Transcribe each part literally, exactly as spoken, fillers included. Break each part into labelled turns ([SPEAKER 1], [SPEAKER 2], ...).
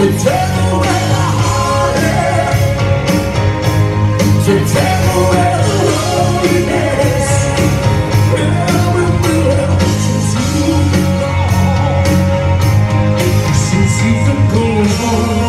[SPEAKER 1] tell where the heart is, to tell where the loneliness. Everywhere since you've been gone, since you've been gone.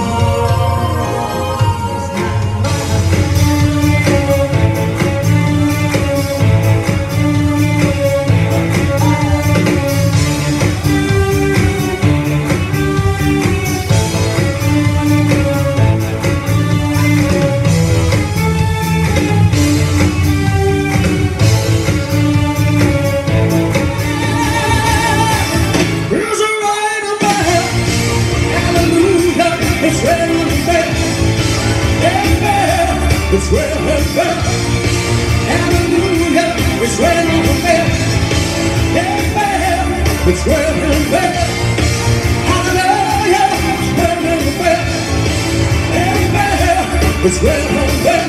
[SPEAKER 1] It's well and well, hallelujah, it's well and well, amen, it's well and well, hallelujah, it's well and well, amen, it's well and well,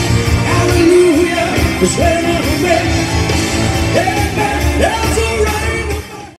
[SPEAKER 1] hallelujah, it's well and well, amen, that's all right.